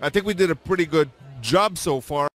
I think we did a pretty good job so far.